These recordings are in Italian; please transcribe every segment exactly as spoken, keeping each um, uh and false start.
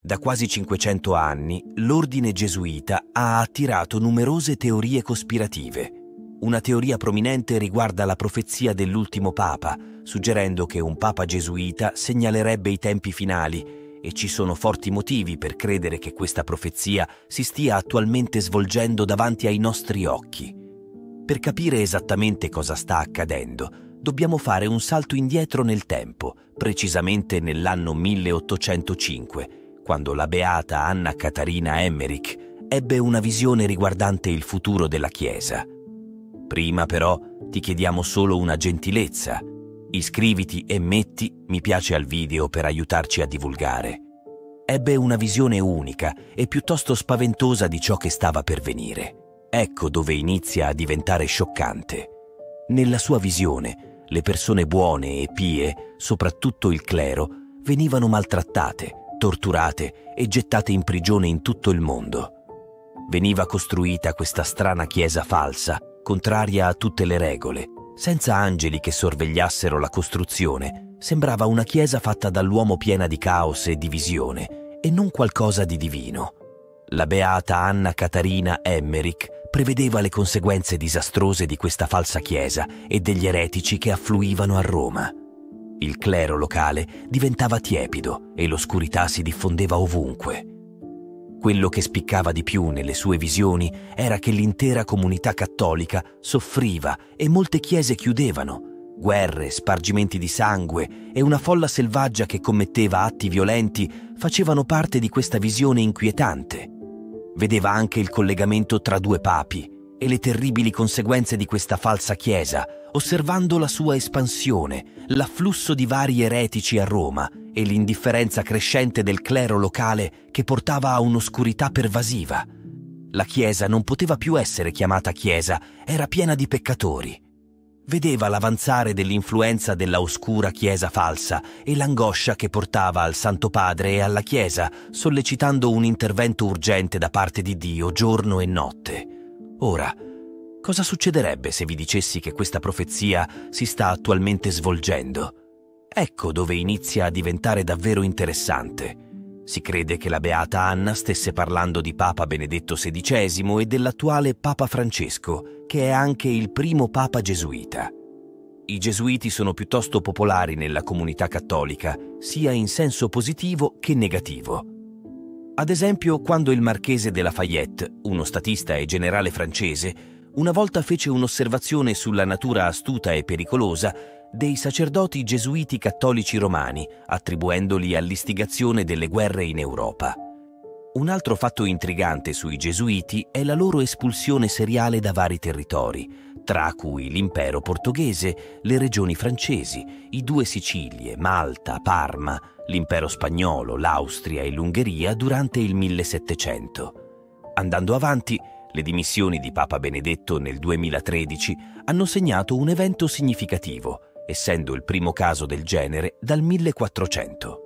Da quasi cinquecento anni l'ordine gesuita ha attirato numerose teorie cospirative. Una teoria prominente riguarda la profezia dell'ultimo papa, suggerendo che un papa gesuita segnalerebbe i tempi finali, e ci sono forti motivi per credere che questa profezia si stia attualmente svolgendo davanti ai nostri occhi. Per capire esattamente cosa sta accadendo, dobbiamo fare un salto indietro nel tempo, precisamente nell'anno milleottocentocinque, quando la beata Anna Catarina Emmerich ebbe una visione riguardante il futuro della Chiesa. Prima però ti chiediamo solo una gentilezza. Iscriviti e metti mi piace al video per aiutarci a divulgare. Ebbe una visione unica e piuttosto spaventosa di ciò che stava per venire. Ecco dove inizia a diventare scioccante. Nella sua visione, le persone buone e pie, soprattutto il clero, venivano maltrattate, torturate e gettate in prigione in tutto il mondo. Veniva costruita questa strana chiesa falsa, contraria a tutte le regole, senza angeli che sorvegliassero la costruzione. Sembrava una chiesa fatta dall'uomo piena di caos e divisione, e non qualcosa di divino. La beata Anna Catarina Emmerich prevedeva le conseguenze disastrose di questa falsa chiesa e degli eretici che affluivano a Roma. Il clero locale diventava tiepido e l'oscurità si diffondeva ovunque. Quello che spiccava di più nelle sue visioni era che l'intera comunità cattolica soffriva e molte chiese chiudevano. Guerre, spargimenti di sangue e una folla selvaggia che commetteva atti violenti facevano parte di questa visione inquietante. Vedeva anche il collegamento tra due papi e le terribili conseguenze di questa falsa chiesa, osservando la sua espansione, l'afflusso di vari eretici a Roma e l'indifferenza crescente del clero locale che portava a un'oscurità pervasiva. La Chiesa non poteva più essere chiamata Chiesa, era piena di peccatori. Vedeva l'avanzare dell'influenza della oscura Chiesa falsa e l'angoscia che portava al Santo Padre e alla Chiesa, sollecitando un intervento urgente da parte di Dio giorno e notte. Ora, cosa succederebbe se vi dicessi che questa profezia si sta attualmente svolgendo? Ecco dove inizia a diventare davvero interessante. Si crede che la beata Anna stesse parlando di Papa Benedetto sedicesimo e dell'attuale Papa Francesco, che è anche il primo Papa gesuita. I gesuiti sono piuttosto popolari nella comunità cattolica, sia in senso positivo che negativo. Ad esempio, quando il marchese de Lafayette, uno statista e generale francese, una volta fece un'osservazione sulla natura astuta e pericolosa dei sacerdoti gesuiti cattolici romani, attribuendoli all'istigazione delle guerre in Europa. Un altro fatto intrigante sui gesuiti è la loro espulsione seriale da vari territori, tra cui l'impero portoghese, le regioni francesi, i due Sicilie, Malta, Parma, l'impero spagnolo, l'Austria e l'Ungheria durante il millesettecento. Andando avanti, le dimissioni di Papa Benedetto nel duemilatredici hanno segnato un evento significativo, essendo il primo caso del genere dal millequattrocento.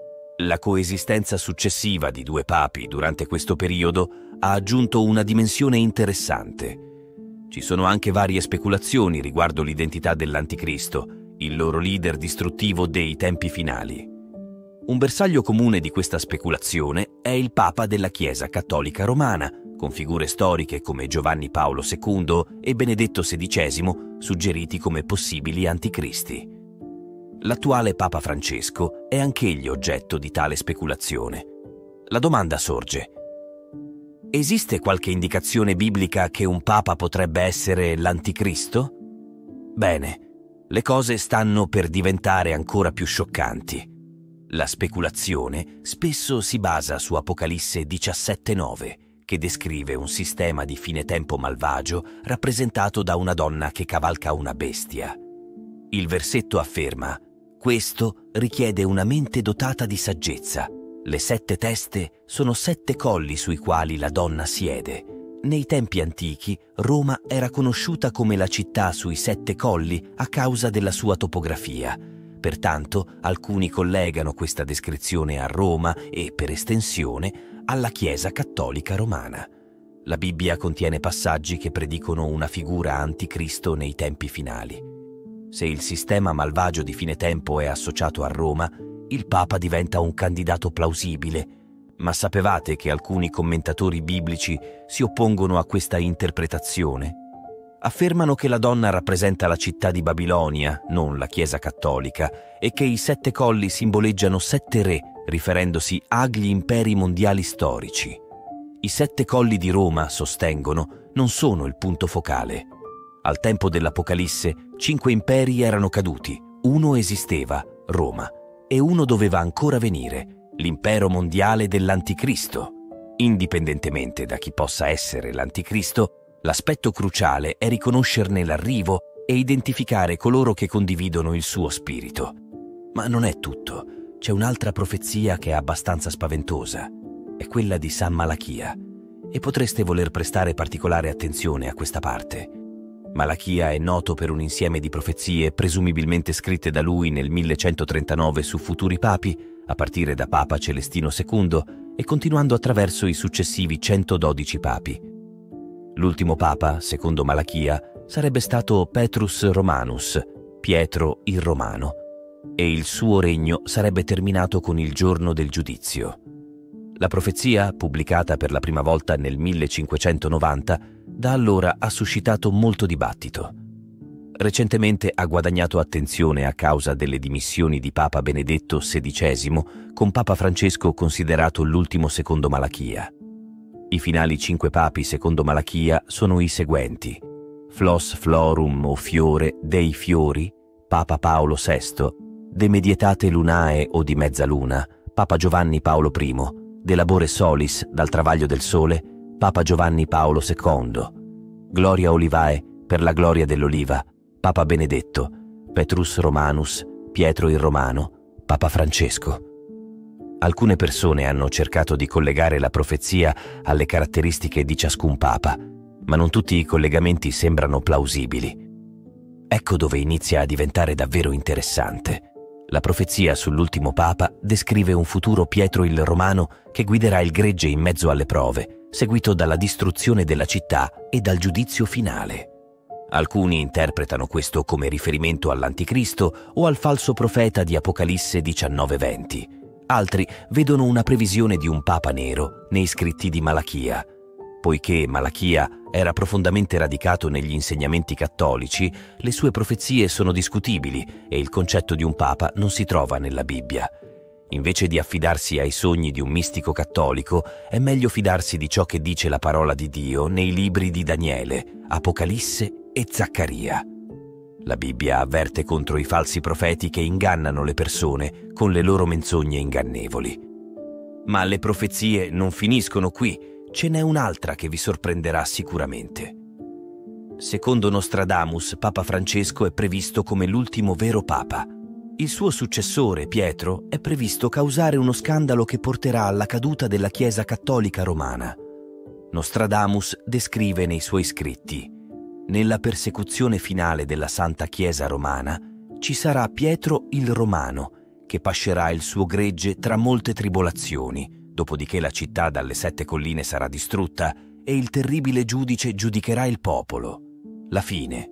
La coesistenza successiva di due papi durante questo periodo ha aggiunto una dimensione interessante. Ci sono anche varie speculazioni riguardo l'identità dell'Anticristo, il loro leader distruttivo dei tempi finali. Un bersaglio comune di questa speculazione è il Papa della Chiesa Cattolica Romana, con figure storiche come Giovanni Paolo secondo e Benedetto sedicesimo suggeriti come possibili anticristi. L'attuale Papa Francesco è anch'egli oggetto di tale speculazione. La domanda sorge: esiste qualche indicazione biblica che un Papa potrebbe essere l'Anticristo? Bene, le cose stanno per diventare ancora più scioccanti. La speculazione spesso si basa su Apocalisse diciassette nove, che descrive un sistema di fine tempo malvagio rappresentato da una donna che cavalca una bestia. Il versetto afferma: questo richiede una mente dotata di saggezza. Le sette teste sono sette colli sui quali la donna siede. Nei tempi antichi, Roma era conosciuta come la città sui sette colli a causa della sua topografia. Pertanto, alcuni collegano questa descrizione a Roma e, per estensione, alla Chiesa Cattolica Romana. La Bibbia contiene passaggi che predicono una figura anticristo nei tempi finali. Se il sistema malvagio di fine tempo è associato a Roma, il Papa diventa un candidato plausibile, Ma sapevate che alcuni commentatori biblici si oppongono a questa interpretazione? Affermano che la donna rappresenta la città di Babilonia, non la Chiesa cattolica, e che i sette colli simboleggiano sette re, riferendosi agli imperi mondiali storici. I sette colli di Roma, sostengono, non sono il punto focale. Al tempo dell'Apocalisse, cinque imperi erano caduti, uno esisteva, Roma, e uno doveva ancora venire, l'impero mondiale dell'Anticristo. Indipendentemente da chi possa essere l'Anticristo, l'aspetto cruciale è riconoscerne l'arrivo e identificare coloro che condividono il suo spirito. Ma non è tutto. C'è un'altra profezia che è abbastanza spaventosa. È quella di San Malachia. E potreste voler prestare particolare attenzione a questa parte. Malachia è noto per un insieme di profezie presumibilmente scritte da lui nel millecentotrentanove su futuri papi, a partire da Papa Celestino secondo e continuando attraverso i successivi centododici papi. L'ultimo papa, secondo Malachia, sarebbe stato Petrus Romanus, Pietro il Romano, e il suo regno sarebbe terminato con il giorno del giudizio. La profezia, pubblicata per la prima volta nel millecinquecentonovanta, da allora ha suscitato molto dibattito. Recentemente ha guadagnato attenzione a causa delle dimissioni di Papa Benedetto sedicesimo, con Papa Francesco considerato l'ultimo secondo Malachia. I finali cinque papi secondo Malachia sono i seguenti: Flos Florum o Fiore dei Fiori, Papa Paolo sesto, De Medietate Lunae o di Mezzaluna, Papa Giovanni Paolo primo, De Labore Solis, dal Travaglio del Sole, Papa Giovanni Paolo secondo, Gloria Olivae, per la gloria dell'oliva, Papa Benedetto, Petrus Romanus, Pietro il Romano, Papa Francesco. Alcune persone hanno cercato di collegare la profezia alle caratteristiche di ciascun papa, ma non tutti i collegamenti sembrano plausibili. Ecco dove inizia a diventare davvero interessante. La profezia sull'ultimo papa descrive un futuro Pietro il Romano che guiderà il gregge in mezzo alle prove, seguito dalla distruzione della città e dal giudizio finale. Alcuni interpretano questo come riferimento all'Anticristo o al falso profeta di Apocalisse diciannove venti. Altri vedono una previsione di un papa nero nei scritti di Malachia. Poiché Malachia era profondamente radicato negli insegnamenti cattolici, le sue profezie sono discutibili e il concetto di un papa non si trova nella Bibbia. Invece di affidarsi ai sogni di un mistico cattolico, è meglio fidarsi di ciò che dice la parola di Dio nei libri di Daniele, Apocalisse e Zaccaria. La Bibbia avverte contro i falsi profeti che ingannano le persone con le loro menzogne ingannevoli. Ma le profezie non finiscono qui. Ce n'è un'altra che vi sorprenderà sicuramente. Secondo Nostradamus, Papa Francesco è previsto come l'ultimo vero papa. Il suo successore, Pietro, è previsto causare uno scandalo che porterà alla caduta della Chiesa cattolica romana. Nostradamus descrive nei suoi scritti: nella persecuzione finale della Santa Chiesa romana ci sarà Pietro il Romano, che pascerà il suo gregge tra molte tribolazioni, dopodiché la città dalle sette colline sarà distrutta e il terribile giudice giudicherà il popolo. La fine.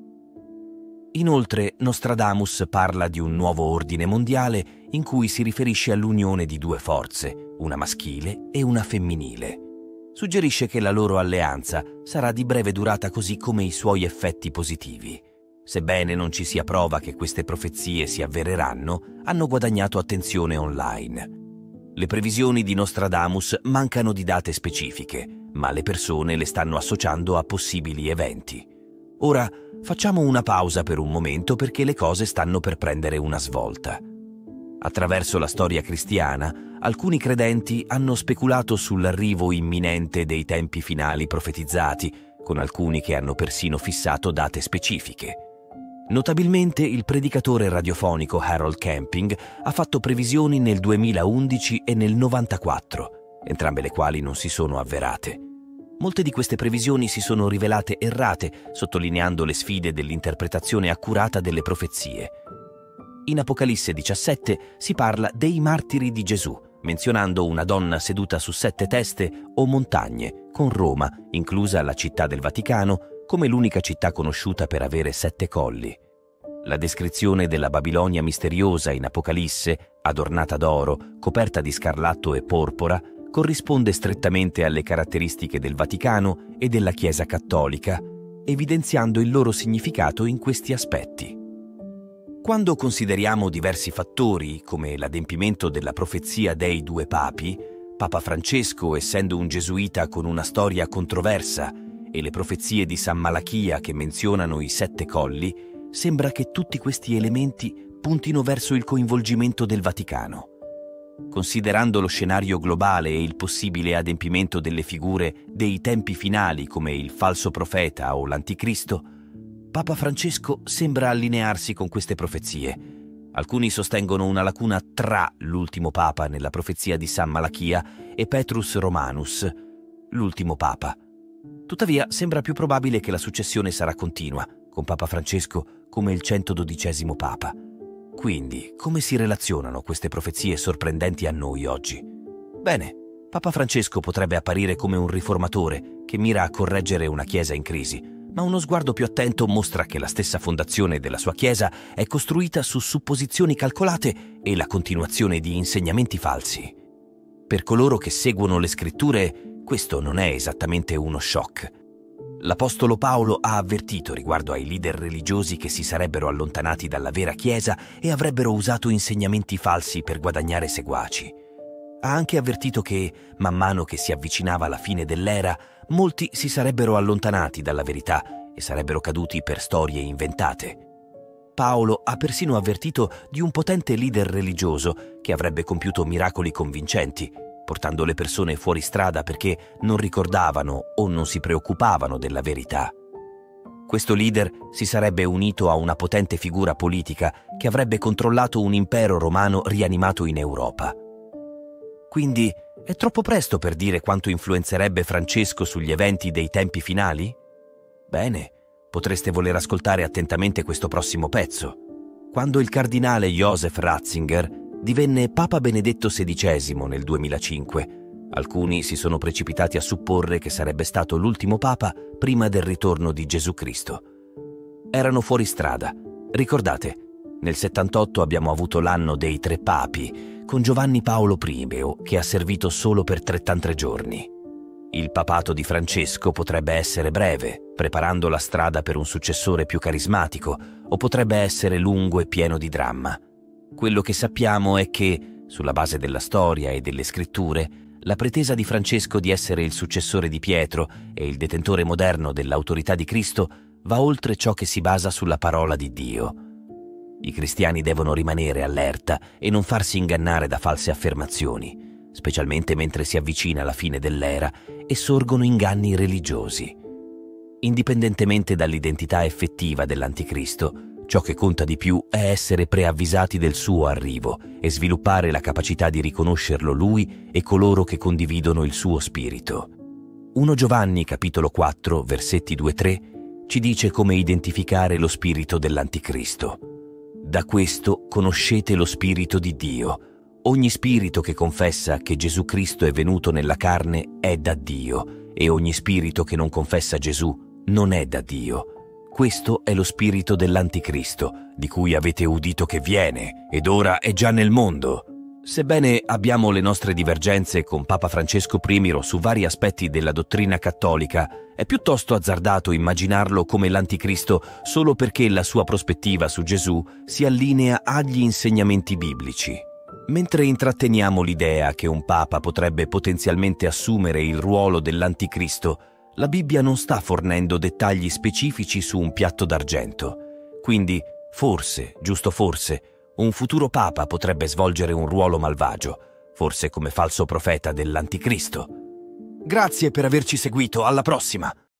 Inoltre, Nostradamus parla di un nuovo ordine mondiale in cui si riferisce all'unione di due forze, una maschile e una femminile. Suggerisce che la loro alleanza sarà di breve durata così come i suoi effetti positivi. Sebbene non ci sia prova che queste profezie si avvereranno, hanno guadagnato attenzione online. Le previsioni di Nostradamus mancano di date specifiche, ma le persone le stanno associando a possibili eventi. Ora facciamo una pausa per un momento perché le cose stanno per prendere una svolta. Attraverso la storia cristiana, alcuni credenti hanno speculato sull'arrivo imminente dei tempi finali profetizzati, con alcuni che hanno persino fissato date specifiche. Notabilmente il predicatore radiofonico Harold Camping ha fatto previsioni nel duemilaundici e nel novantaquattro, entrambe le quali non si sono avverate. Molte di queste previsioni si sono rivelate errate, sottolineando le sfide dell'interpretazione accurata delle profezie. In Apocalisse diciassette si parla dei martiri di Gesù, menzionando una donna seduta su sette teste o montagne, con Roma, inclusa la città del Vaticano, come l'unica città conosciuta per avere sette colli. La descrizione della Babilonia misteriosa in Apocalisse, adornata d'oro, coperta di scarlatto e porpora, corrisponde strettamente alle caratteristiche del Vaticano e della Chiesa cattolica, evidenziando il loro significato in questi aspetti. Quando consideriamo diversi fattori, come l'adempimento della profezia dei due papi, Papa Francesco essendo un gesuita con una storia controversa e le profezie di San Malachia che menzionano i sette colli, sembra che tutti questi elementi puntino verso il coinvolgimento del Vaticano. Considerando lo scenario globale e il possibile adempimento delle figure dei tempi finali come il falso profeta o l'anticristo, Papa Francesco sembra allinearsi con queste profezie. Alcuni sostengono una lacuna tra l'ultimo papa nella profezia di San Malachia e Petrus Romanus, l'ultimo papa. Tuttavia sembra più probabile che la successione sarà continua, con Papa Francesco come il centododicesimo papa. Quindi, come si relazionano queste profezie sorprendenti a noi oggi? Bene, Papa Francesco potrebbe apparire come un riformatore che mira a correggere una Chiesa in crisi, ma uno sguardo più attento mostra che la stessa fondazione della sua Chiesa è costruita su supposizioni calcolate e la continuazione di insegnamenti falsi. Per coloro che seguono le Scritture, questo non è esattamente uno shock. L'Apostolo Paolo ha avvertito riguardo ai leader religiosi che si sarebbero allontanati dalla vera Chiesa e avrebbero usato insegnamenti falsi per guadagnare seguaci. Ha anche avvertito che, man mano che si avvicinava la fine dell'era, molti si sarebbero allontanati dalla verità e sarebbero caduti per storie inventate. Paolo ha persino avvertito di un potente leader religioso che avrebbe compiuto miracoli convincenti, portando le persone fuori strada perché non ricordavano o non si preoccupavano della verità. Questo leader si sarebbe unito a una potente figura politica che avrebbe controllato un impero romano rianimato in Europa. Quindi è troppo presto per dire quanto influenzerebbe Francesco sugli eventi dei tempi finali? Bene, potreste voler ascoltare attentamente questo prossimo pezzo. Quando il cardinale Joseph Ratzinger divenne Papa Benedetto sedicesimo nel duemilacinque, alcuni si sono precipitati a supporre che sarebbe stato l'ultimo Papa prima del ritorno di Gesù Cristo. Erano fuori strada. Ricordate, nel settantotto abbiamo avuto l'anno dei tre papi, con Giovanni Paolo primo, che ha servito solo per trentatré giorni. Il papato di Francesco potrebbe essere breve, preparando la strada per un successore più carismatico, o potrebbe essere lungo e pieno di dramma. Quello che sappiamo è che, sulla base della storia e delle scritture, la pretesa di Francesco di essere il successore di Pietro e il detentore moderno dell'autorità di Cristo va oltre ciò che si basa sulla parola di Dio. I cristiani devono rimanere allerta e non farsi ingannare da false affermazioni, specialmente mentre si avvicina la fine dell'era e sorgono inganni religiosi. Indipendentemente dall'identità effettiva dell'anticristo, ciò che conta di più è essere preavvisati del suo arrivo e sviluppare la capacità di riconoscerlo lui e coloro che condividono il suo spirito. primo Giovanni capitolo quattro, versetti due tre, ci dice come identificare lo spirito dell'anticristo. Da questo conoscete lo spirito di Dio. Ogni spirito che confessa che Gesù Cristo è venuto nella carne è da Dio, e ogni spirito che non confessa Gesù non è da Dio. Questo è lo spirito dell'anticristo, di cui avete udito che viene, ed ora è già nel mondo. Sebbene abbiamo le nostre divergenze con Papa Francesco primo su vari aspetti della dottrina cattolica, è piuttosto azzardato immaginarlo come l'anticristo solo perché la sua prospettiva su Gesù si allinea agli insegnamenti biblici. Mentre intratteniamo l'idea che un papa potrebbe potenzialmente assumere il ruolo dell'anticristo, la Bibbia non sta fornendo dettagli specifici su un piatto d'argento. Quindi, forse, giusto forse, un futuro papa potrebbe svolgere un ruolo malvagio, forse come falso profeta dell'anticristo. Grazie per averci seguito, alla prossima!